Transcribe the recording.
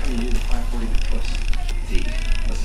time you use a 540 to twist Z. Let's